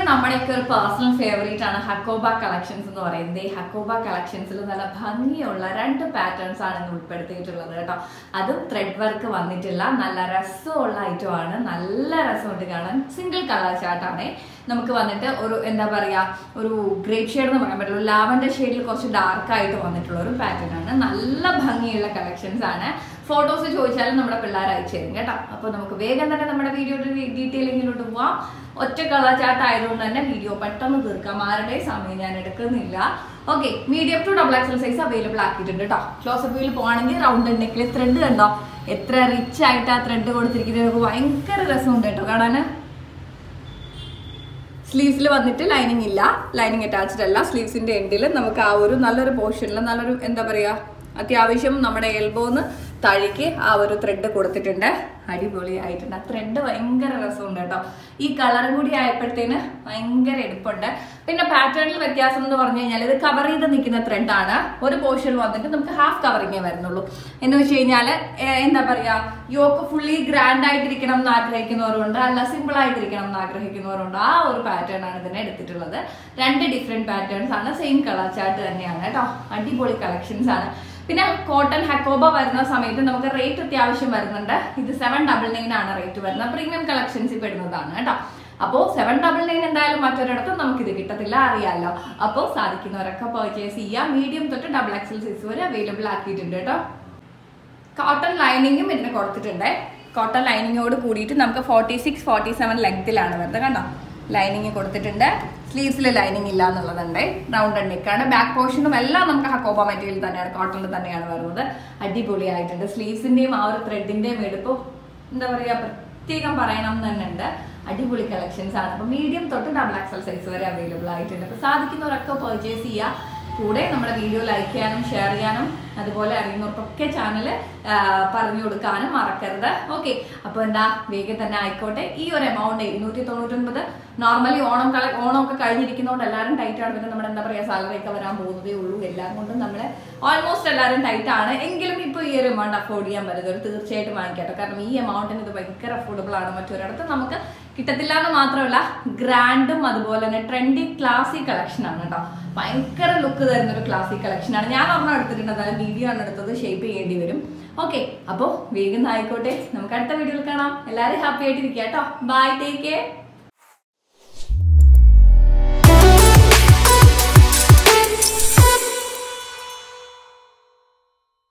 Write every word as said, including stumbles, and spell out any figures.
നമ്മുടെയൊക്കെ ഒരു personal favourite ആണ് ഹക്കോബ കളക്ഷൻസ് എന്ന് പറയുന്നത്. ഈ ഹക്കോബ കളക്ഷൻസിൽ നല്ല ഭംഗിയുള്ള രണ്ട് പാറ്റേൺസ് ആണ് ഇന്ന് ഉൾപ്പെടുത്തിയിട്ടുള്ളത് കേട്ടോ. അതും ത്രെഡ് വർക്ക് വന്നിട്ടില്ല, നല്ല രസമുള്ള ഐറ്റം ആണ്. നല്ല രസമുണ്ട് കാണാൻ. സിംഗിൾ കളർ ചാർട്ടാണ് നമുക്ക് വന്നിട്ട് ഒരു എന്താ പറയാ ഒരു ഗ്രേപ്പ് ഷെയ്ഡ് എന്ന് പറയാൻ പറ്റുള്ളൂ, ലാവൻഡർ ഷെയ്ഡിൽ കുറച്ച് ഡാർക്ക് ആയിട്ട് വന്നിട്ടുള്ള ഒരു പാറ്റേൺ ആണ്. നല്ല ഭംഗിയുള്ള കളക്ഷൻസ് ആണ്. ഫോട്ടോസ് ചോദിച്ചാലും നമ്മുടെ പിള്ളേർ അയച്ചു തരും കേട്ടോ. അപ്പോൾ നമുക്ക് വേഗം തന്നെ നമ്മുടെ വീഡിയോയുടെ ഡീറ്റെയിലിങ്ങിലോട്ട് പോവാം. ഒറ്റ കളർ ചാർട്ട് ആയതുകൊണ്ട് തന്നെ വീഡിയോ പെട്ടെന്ന് തീർക്കാം, ആരുടെ സമയം ഞാൻ എടുക്കുന്നില്ല. Okay, medium to double XL size available ആക്കിയിട്ടുണ്ട് കേട്ടോ. ക്ലോസ് അപ്പിൽ പോവാണെങ്കിൽ റൗണ്ട് നെക്കിൽ ത്രെഡ് കണ്ടോ, എത്ര റിച്ച് ആയിട്ട് ആ ത്രെഡ് കൊടുത്തിരിക്കുന്നത്. നമുക്ക് ഭയങ്കര രസമുണ്ട് കേട്ടോ കാണാൻ. സ്ലീവ്സിൽ വന്നിട്ട് ലൈനിങ് ഇല്ല, ലൈനിങ് അറ്റാച്ച്ഡ് അല്ല. സ്ലീവ്സിന്റെ എൻഡിൽ നമുക്ക് ആ ഒരു നല്ലൊരു പോർഷനിൽ നല്ലൊരു എന്താ പറയാ അത്യാവശ്യം നമ്മുടെ എൽബോന്ന് താഴേക്ക് ആ ഒരു ത്രെഡ് കൊടുത്തിട്ടുണ്ട്. അടിപൊളി ആയിട്ടുണ്ട്. ആ ത്രെഡ് ഭയങ്കര രസമുണ്ട് കേട്ടോ. ഈ കളറും കൂടി ആയപ്പോഴത്തേന് ഭയങ്കര എടുപ്പുണ്ട്. പിന്നെ പാറ്റേണിൽ വ്യത്യാസം എന്ന് പറഞ്ഞു കഴിഞ്ഞാൽ ഇത് കവർ ചെയ്ത് നിൽക്കുന്ന ത്രെഡാണ്. ഒരു പോർഷൻ വന്നിട്ട് നമുക്ക് ഹാഫ് കവറിങ്ങേ വരുന്നുള്ളൂ. എന്ന് വെച്ച് കഴിഞ്ഞാൽ എന്താ പറയാ യോക്ക് ഫുള്ളി ഗ്രാൻഡ് ആയിട്ടിരിക്കണം എന്ന് ആഗ്രഹിക്കുന്നവരുണ്ട്, അല്ല സിമ്പിൾ ആയിട്ടിരിക്കണം എന്ന് ആഗ്രഹിക്കുന്നവരുണ്ട്. ആ ഒരു പാറ്റേൺ ആണ് ഇതിനെ എടുത്തിട്ടുള്ളത്. രണ്ട് ഡിഫറെന്റ് പാറ്റേൺസ് ആണ്, സെയിം കളർ ചാർട്ട് തന്നെയാണ് കേട്ടോ. അടിപൊളി കളക്ഷൻസ് ആണ്. പിന്നെ കോട്ടൺ ഹക്കോബ വരുന്ന സമയത്ത് നമുക്ക് റേറ്റ് അത്യാവശ്യം വരുന്നുണ്ട്. ഇത് സെവൻ ഡബിൾ നയൻ ആണ് റേറ്റ് വരുന്നത്. പ്രീമിയം കളക്ഷൻസിൽ പെടുന്നതാണ് കേട്ടോ. അപ്പോൾ സെവൻ ഡബിൾ നയൻ എന്തായാലും മറ്റൊരിടത്തും നമുക്കിത് കിട്ടത്തില്ല, അറിയാമല്ലോ. അപ്പോൾ സാധിക്കുന്നവരൊക്കെ പർച്ചേസ് ചെയ്യാം. മീഡിയം തൊട്ട് ഡബിൾ എക്സൽ സൈസ് വരെ അവൈലബിൾ ആക്കിയിട്ടുണ്ട് കേട്ടോ. കോട്ടൺ ലൈനിങ്ങും ഇതിന് കൊടുത്തിട്ടുണ്ട്. കോട്ടൺ ലൈനിങ്ങോട് കൂടിയിട്ട് നമുക്ക് ഫോർട്ടി സിക്സ് ഫോർട്ടി സെവൻ ലെങ്ത്തിലാണ് വരുന്നത് കണ്ടോ. ലൈനിങ് കൊടുത്തിട്ടുണ്ട്. സ്ലീവ്സിൽ ലൈനിങ് ഇല്ല എന്നുള്ളതുണ്ട്. റൗണ്ട് നെക്കാണ്. ബാക്ക് പോർഷനും എല്ലാം നമുക്ക് ഹക്കോബ മെറ്റീരിയൽ തന്നെയാണ്, കോട്ടണിൽ തന്നെയാണ് വരുന്നത്. അടിപൊളിയായിട്ടുണ്ട്. സ്ലീവ്സിന്റെയും ആ ഒരു ത്രെഡിന്റെയും എടുപ്പ് എന്താ പറയാ പ്രത്യേകം പറയണം എന്ന് തന്നെ ഉണ്ട്. അടിപൊളി കളക്ഷൻസ് ആണ്. അപ്പൊ മീഡിയം തൊട്ട് ഡബിൾ എക്സൽ സൈസ് വരെ അവൈലബിൾ ആയിട്ടുണ്ട്. അപ്പൊ സാധിക്കുന്നവരൊക്കെ പർച്ചേസ് ചെയ്യുക. കൂടെ നമ്മുടെ വീഡിയോ ലൈക്ക് ചെയ്യാനും ഷെയർ ചെയ്യാനും അതുപോലെ അറിയുന്നവർക്കൊക്കെ ചാനൽ പറഞ്ഞു കൊടുക്കാനും മറക്കരുത്. ഓക്കെ, അപ്പോൾ എന്താ വേഗം തന്നെ ആയിക്കോട്ടെ. ഈ ഒരു എമൗണ്ട് ഇരുന്നൂറ്റി തൊണ്ണൂറ്റൊൻപത് നോർമലി ഓണം കള ഓണമൊക്കെ കഴിഞ്ഞിരിക്കുന്നതുകൊണ്ട് എല്ലാവരും ടൈറ്റ് ആണ്. പിന്നെ നമ്മുടെ എന്താ പറയുക സാലറി ഒക്കെ വരാൻ പോകുന്നതേ ഉള്ളൂ. എല്ലാം കൊണ്ടും നമ്മൾ ഓൾമോസ്റ്റ് എല്ലാവരും ടൈറ്റ് ആണ്. എങ്കിലും ഇപ്പോൾ ഈ ഒരു എമൗണ്ട് അഫോർഡ് ചെയ്യാൻ പറ്റുന്നത് തീർച്ചയായിട്ടും വാങ്ങിക്കട്ടെ. കാരണം ഈ എമൗണ്ടിന് ഇത് ഭയങ്കര അഫോർഡബിൾ ആണ്. മറ്റൊരിടത്ത് നമുക്ക് കിട്ടത്തില്ല എന്ന് മാത്രമല്ല ഗ്രാൻഡും അതുപോലെ തന്നെ ട്രെൻഡി ക്ലാസിക് കളക്ഷൻ ആണ് കേട്ടോ. ഭയങ്കര ലുക്ക് തരുന്ന ഒരു ക്ലാസിക് കളക്ഷൻ ആണ്. ഞാൻ ഒരെണ്ണം എടുത്തിട്ടുണ്ട്, അതായത് വീഡിയോ ആണ് എടുത്തത്, ഷേപ്പ് ചെയ്യേണ്ടി വരും. ഓക്കെ, അപ്പോൾ വേഗം ആയിക്കോട്ടെ. നമുക്ക് അടുത്ത വീഡിയോയിൽ കാണാം. എല്ലാവരും ഹാപ്പി ആയിട്ടിരിക്കുക കേട്ടോ. Bye, take care.